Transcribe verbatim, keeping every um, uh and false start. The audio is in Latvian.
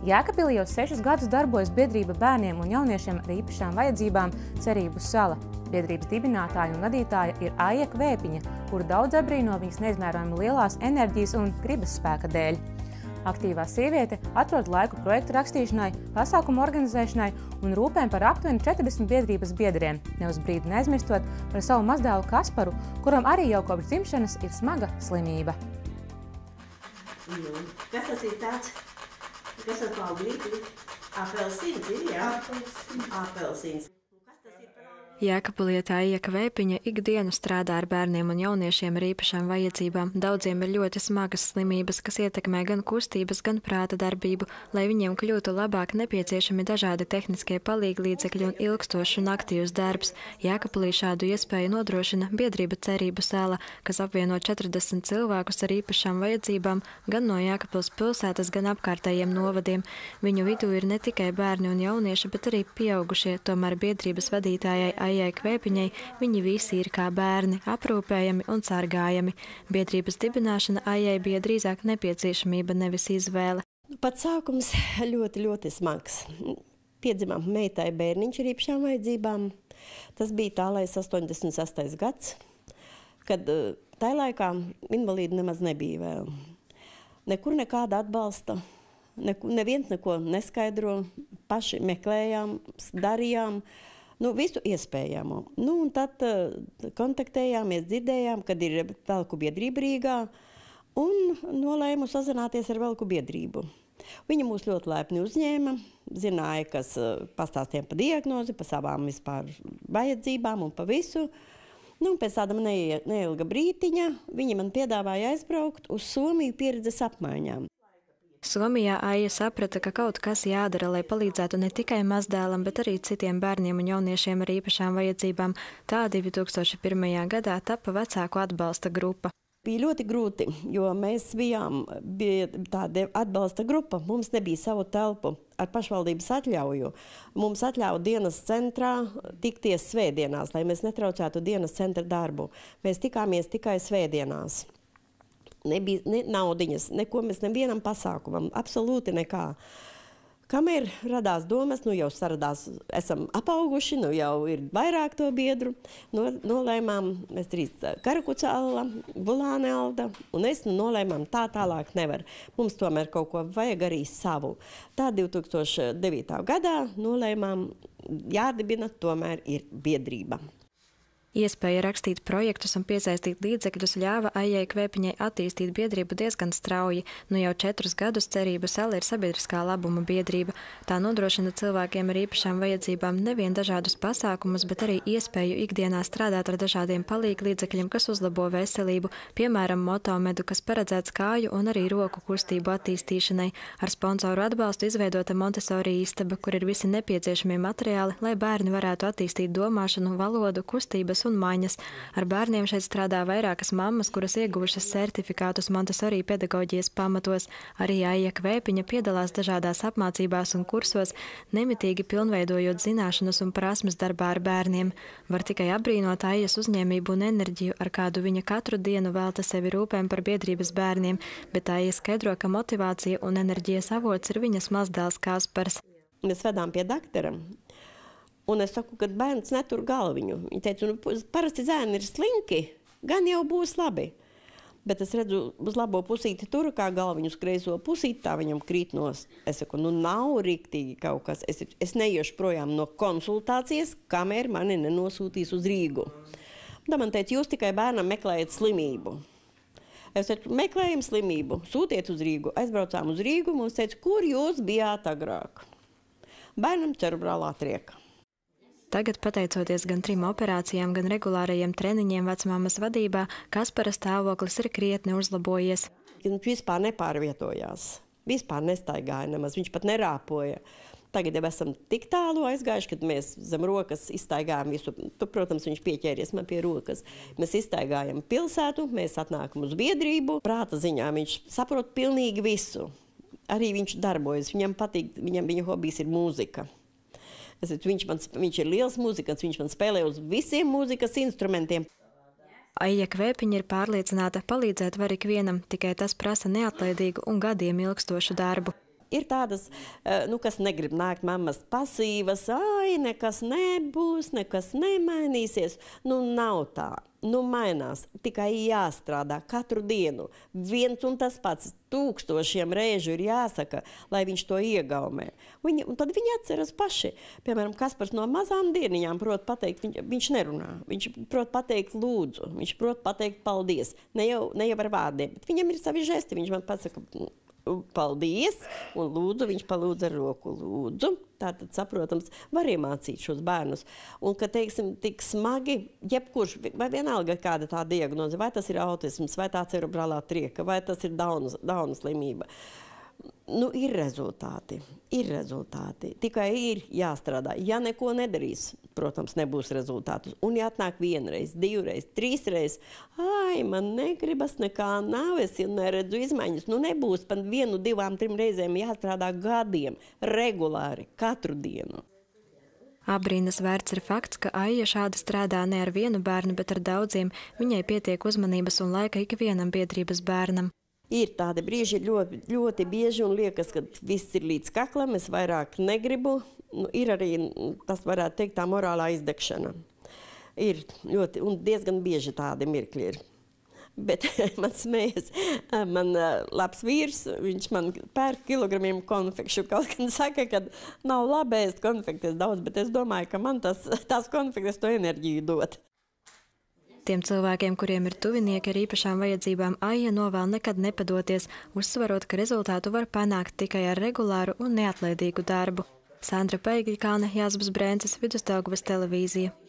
Jēkabpilī jau sešus gadus darbojas biedrība bērniem un jauniešiem ar īpašām vajadzībām Cerību sala. Biedrības dibinātāja un vadītāja ir Aija Kvēpiņa, kuru daudz abrīno viņas neizmērojami lielās enerģijas un gribas spēka dēļ. Aktīvā sieviete atrod laiku projektu rakstīšanai, pasākumu organizēšanai un rūpēm par aptuveni četrdesmit biedrības biedriem, ne uz brīdi neaizmirstot par savu mazdēlu Kasparu, kuram arī jau kopš dzimšanas ir smaga slimība. Nu, kas tas ir tāds? Kas ar paauglīti? Apelsīns ir, jā? Apelsīns. Jēkabpilī Aija Kvēpiņa ikdienu strādā ar bērniem un jauniešiem ar īpašām vajadzībām. Daudziem ir ļoti smagas slimības, kas ietekmē gan kustības, gan prāta darbību. Lai viņiem kļūtu labāk, nepieciešami dažādi tehniskie palīglīdzekļi un ilgstošs un aktīvs darbs. Jēkabpilī šādu iespēju nodrošina biedrība Cerību sala, kas apvieno četrdesmit cilvēkus ar īpašām vajadzībām gan no Jēkabpils pilsētas, gan apkārtējiem novadiem. Viņu vidū ir ne tikai bērni un jaunieši, bet arī pieaugušie. Tomēr biedrības vadītājai Aijai Kvēpiņai viņi visi ir kā bērni, aprūpējami un sargājami. Biedrības dibināšana Aijai bija drīzāk nepieciešamība, nevis izvēle. Pats sākums ļoti, ļoti smags. Piedzimām meitai bērniņš ar īpašām vajadzībām. Tas bija tālais astoņdesmit sestais gads, kad tajā laikā invalīdu nemaz nebija vēl. Nekur nekāda atbalsta, neku, neviens neko neskaidro, paši meklējām, darījām. Nu, visu iespējamo. Nu, un tad uh, kontaktējāmies, dzirdējām, kad ir velku biedrība Rīgā, un nolēmu sazināties ar velku biedrību. Viņa mūs ļoti laipni uzņēma, zināja, kas uh, pastāstījām pa diagnozi, pa savām vispār vajadzībām un pa visu. Nu, un pēc tāda neie, neilga brītiņa viņi man piedāvāja aizbraukt uz Somiju pieredzes apmaiņām. Somijā Aija saprata, ka kaut kas jādara, lai palīdzētu ne tikai mazdēlam, bet arī citiem bērniem un jauniešiem ar īpašām vajadzībām. Tā divi tūkstoši pirmajā gadā tapa vecāku atbalsta grupa. Bija ļoti grūti, jo mēs bijām bija tāda atbalsta grupa. Mums nebija savu telpu ar pašvaldības atļauju. Mums atļauja dienas centrā tikties svētdienās, lai mēs netraucētu dienas centra darbu. Mēs tikāmies tikai svētdienās. Nebija ne naudiņas, neko mēs nevienam pasākumam, absolūti nekā. Kamēr radās domas, nu jau saradās, esam apauguši, nu jau ir vairāk to biedru, no, nolēmām, mēs trīs Karakuca Alla, Bulāne Alda, un es nu, nolēmām tā tālāk nevar. Mums tomēr kaut ko vajag arī savu. Tā divi tūkstoši devītā gadā nolēmām, jādibina tomēr ir biedrība. Iespēja rakstīt projektus un piesaistīt līdzekļus ļāva Aijai Kvēpiņai attīstīt biedrību diezgan strauji. Nu jau četrus gadus Cerību sala ir sabiedriskā labuma biedrība. Tā nodrošina cilvēkiem ar īpašām vajadzībām nevien dažādus pasākumus, bet arī iespēju ikdienā strādāt ar dažādiem palīglīdzekļiem, kas uzlabo veselību, piemēram, motomedu, kas paredzēts kāju un arī roku kustību attīstīšanai. Ar sponsoru atbalstu izveidota Montessori istaba, kur ir visi nepieciešamie materiāli, lai bērni varētu attīstīt domāšanu, valodu, kustības un maņas. Ar bērniem šeit strādā vairākas mammas, kuras ieguvušas certifikātus Montessori pedagoģijas pamatos. Arī Aija Kvēpiņa piedalās dažādās apmācībās un kursos, nemitīgi pilnveidojot zināšanas un prasmes darbā ar bērniem. Var tikai apbrīnot Aijas uzņēmību un enerģiju, ar kādu viņa katru dienu velta sevi rūpēm par biedrības bērniem, bet Aija skaidro, ka motivācija un enerģijas avots ir viņas mazdēls Kaspars. Mēs vedām pie dakteram. Un es saku, ka bērns netur galviņu. Viņa teica, nu, parasti zēni ir slinki, gan jau būs labi. Bet es redzu, uz labo pusīti tur, kā galviņu uz kreiso pusīti, tā viņam krīt nost. Es saku, nu nav riktīgi kaut kas. Es, es neiešu projām no konsultācijas, kamēr mani nenosūtīs uz Rīgu. Tā man teica, jūs tikai bērnam meklējat slimību. Es teicu, meklējam slimību, sūtiet uz Rīgu. Aizbraucām uz Rīgu, mums teica, kur jūs bijāt agrāk? Bērnam cerebrālā trieka. Tagad, pateicoties gan trim operācijām, gan regulārajiem treniņiem vecmāmas vadībā, Kaspara stāvoklis ir krietni uzlabojies. Viņš vispār nepārvietojās, vispār nestaigāja nemaz, viņš pat nerāpoja. Tagad jau esam tik tālu aizgājuši, kad mēs zem rokas izstaigājam visu. Tu, protams, viņš pieķēries man pie rokas. Mēs izstaigājam pilsētu, mēs atnākam uz biedrību. Prāta ziņā viņš saprot pilnīgi visu. Arī viņš darbojas, viņam patīk, viņam, viņa hobijs ir mūzika. Viņš, man, viņš ir liels mūzikants, viņš man spēlē uz visiem mūzikas instrumentiem. Aija Kvēpiņa ir pārliecināta, palīdzēt var ikvienam, tikai tas prasa neatlaidīgu un gadiem ilgstošu darbu. Ir tādas, nu, kas negrib nākt mammas pasīvas, ai, nekas nebūs, nekas nemainīsies. Nu, nav tā. Nu, mainās. Tikai jāstrādā katru dienu. Viens un tas pats tūkstošiem reižu ir jāsaka, lai viņš to iegaumē. Viņi, un tad viņi atceras paši. Piemēram, Kaspars no mazām dieniņām prot pateikt, viņš, viņš nerunā. Viņš prot pateikt lūdzu, viņš prot pateikt paldies. Ne jau, ne jau ar vārdiem, bet viņam ir savi žesti. Viņš man pasaka paldies, un lūdzu, viņš palūdz ar roku lūdzu. Tātad, saprotams, var iemācīt šos bērnus. Un, ka, teiksim, tik smagi, jebkurš, vai vienalga kāda tā diagnoze, vai tas ir autisms, vai tā cerebrālā trieka, vai tas ir Dauna, Dauna slimība. Nu, ir rezultāti, ir rezultāti. Tikai ir jāstrādā. Ja neko nedarīs, protams, nebūs rezultātus. Un jāatnāk vienreiz, divreiz, trīsreiz. Ai, man negribas, nekā nav, es neredzu izmaiņas. Nu, nebūs pat vienu, divām, trim reizēm jāstrādā gadiem, regulāri, katru dienu. Abrīnas vērts ir fakts, ka Aija šādi strādā ne ar vienu bērnu, bet ar daudziem. Viņai pietiek uzmanības un laika ikvienam biedrības bērnam. Ir tādi brīži ļoti, ļoti bieži un liekas, ka viss ir līdz kaklam, es vairāk negribu. Nu, ir arī, tas varētu teikt, tā morālā izdegšana. Ir ļoti, un diezgan bieži tādi mirkļi ir. Bet man smējas, man labs vīrs, viņš man pērk kilogramiem konfekšu. Kaut gan saka, ka nav labi ēst konfektes daudz, bet es domāju, ka man tas, tās konfektes to enerģiju dod. Tiem cilvēkiem, kuriem ir tuvinieki ar īpašām vajadzībām, Aija novēl nekad nepadoties, uzsvarot, ka rezultātu var panākt tikai ar regulāru un neatlaidīgu darbu. Sandra Peigļikāne, Jāzeps Brēnces, Vidusdaugavas televīzija.